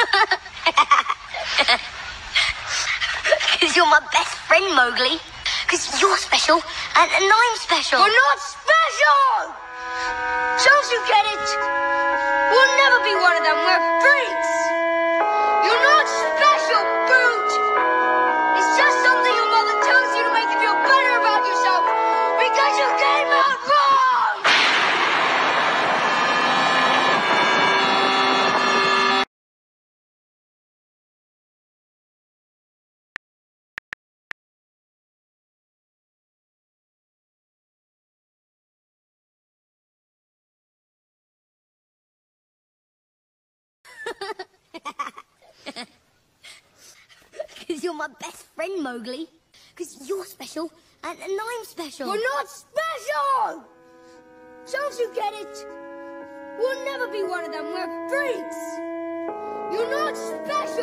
Because you're my best friend, Mowgli. Because you're special, and I'm special. We're not special! Don't you get it? We'll never be one of them. We're freaks. You're not special, brute. It's just something your mother tells you to make you feel better about yourself because you came out wrong! Because you're my best friend, Mowgli. Because you're special, and I'm special. We're not special! Don't you get it? We'll never be one of them. We're freaks. You're not special.